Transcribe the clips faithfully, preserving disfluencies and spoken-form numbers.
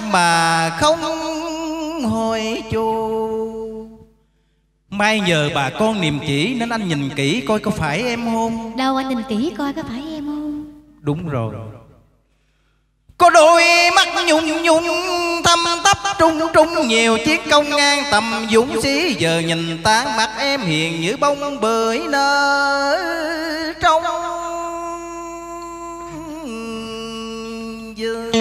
mà không hỏi chu. Mai nhờ bà con niềm chỉ nên anh nhìn kỹ coi có phải em hôn. Đâu anh nhìn kỹ coi có phải em không? Đúng rồi. Có đôi mắt nhung nhung thâm tấp trung trung, nhiều chiếc công ngang tầm dũng sĩ. Giờ nhìn tán mặt em hiền như bông bưởi nở trong vườn.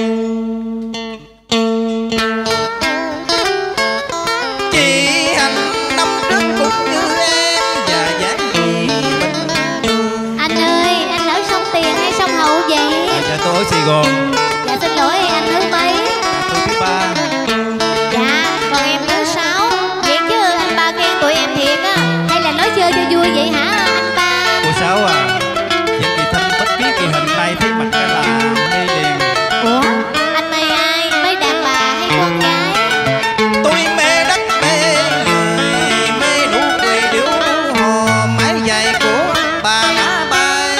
Chị anh năm trước cũng như em và dáng gì bình. Anh ơi, anh ở sông Tiền hay sông Hậu vậy? À, dạ tôi ở Sài Gòn. Dạ xin lỗi anh thứ mấy? Tôi thứ ba. Dạ, còn em thứ sáu. Vậy chứ anh ba khen tụi em thiệt á, hay là nói chơi cho vui vậy hả anh ba? Cô Sáu à, những kỳ thanh bất kỳ kỳ hình này thấy mặt cái là mê liền. Ủa, anh mê ai? Mê đàn bà hay con gái? Tôi mê đất mê người, mê nụ cười điệu hò, mái giày của bà ngã bay.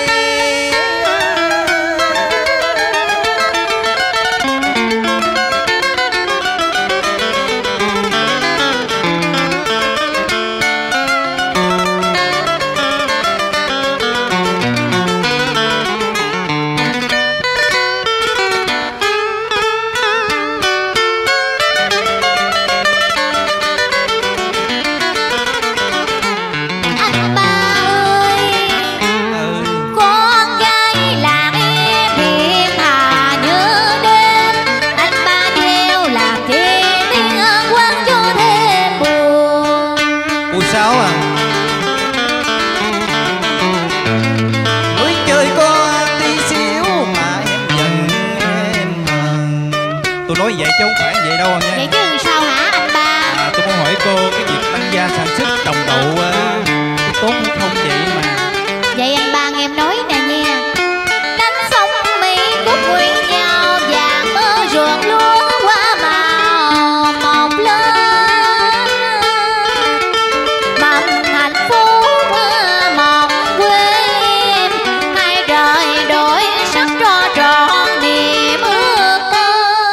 Anh ba ơi, Ừ. con gái làng em hiền hà như đêm. Anh ba theo làm chi tiếng quan cho thêm buồn. Cô Sáu à, mới chơi có tí xíu mà em giận em hờn. Tôi nói vậy chứ không phải vậy đâu nha. Vậy chứ sao hả anh ba? À, tôi muốn hỏi cô cái việc tăng gia sản xuất đồng đậu á, có tốt hay không vậy mà. Vậy anh ba nghe em nói nè nha. Đánh sông Mỹ cúc quyện nhau, vàng mơ ruộng lúa qua màu mọc lên. Mầm hạnh phúc mọc quê em, hai đời đổi sắc cho trọn niềm ước mơ.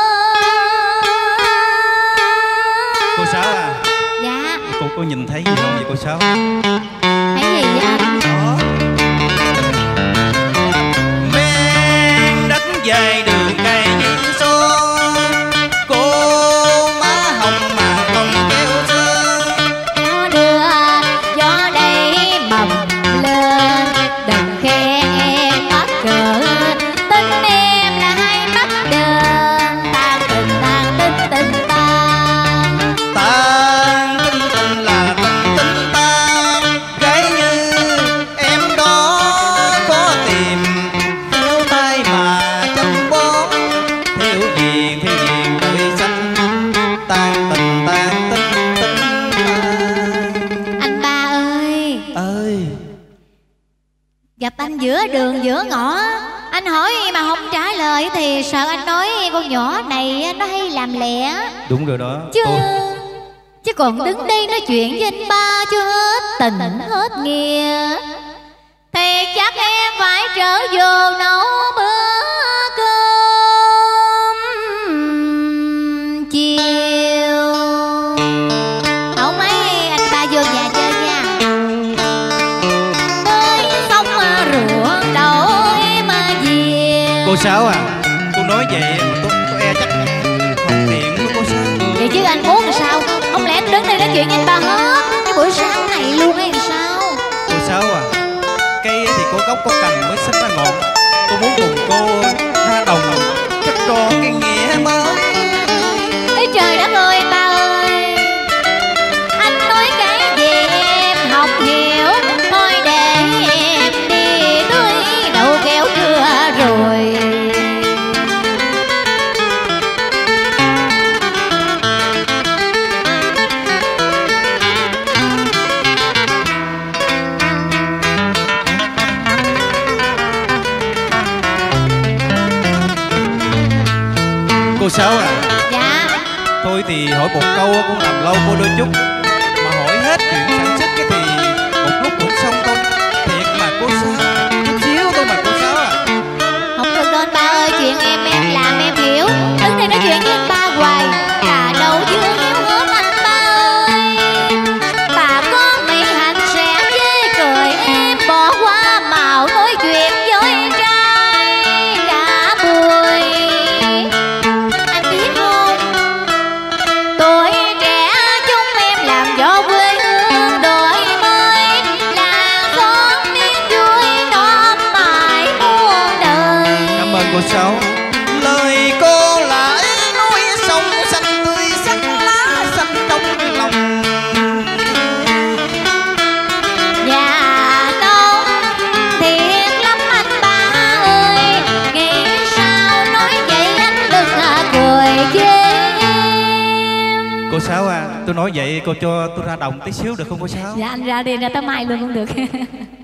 Cô Sáu à, Dạ, cô có nhìn thấy gì không vậy cô Sáu? thấy gì vậy anh? Đó. Men đất dài đường cây những son, cô má hồng mà không kêu sơn. Gió đưa gió đây mầm lên, đừng khen em mất cỡ. Tính em là hay bắt đơn, tan tình tan tính tình tan. Tan tinh tinh là tình tinh tan, gái như em đó có tìm thiếu tay mà chăm bón. Thiếu gì thiếu gì đôi xanh, tan tình tan tinh tinh tan. Anh ba ơi, Ơi, gặp anh giữa đường giữa ngõ, anh hỏi mà không trả lời thì sợ anh nói con nhỏ này nó hay làm lẹ. đúng rồi đó. Chứ Tôi chứ còn đứng đây nói chuyện với anh ba chưa hết tình hết nghĩa, thì chắc em phải trở vô nấu bữa cơm chiều. Không mấy anh ba vô nhà chơi nha. Tới sông ruộng đậu em về. cô Sáu à, cô nói vậy mà tôi tôi e chắc không tiện với cô Sáu. Vậy chứ anh muốn làm sao? Không lẽ em đứng đây nói chuyện với anh ba hết cái buổi sáng này luôn hay sao? Cô Sáu à, cây thì có gốc có cành mới xanh ra ngọn. Tôi muốn cùng cô ra đồng cất tròn cái nghĩa mới. Ê trời đất ơi anh ba ơi, anh nói cái gì em học hiểu. Thôi để em đi tưới đậu kéo trưa rồi. Cô Sáu à, Dạ, thôi thì hỏi một câu cũng làm lâu cô đôi chút. Mà hỏi hết chuyện sản xuất cái thì một lúc cũng xong thôi. Thiệt mà cô Sáu, chút xíu thôi mà cô Sáu à. không được đâu anh ba ơi, chuyện em em làm em hiểu. Đứng đây nói chuyện với anh ba Sáu à, tôi nói vậy cô cho tôi ra đồng tí xíu được không cô Sáu? Dạ anh ra đi, ra tới mai luôn cũng được.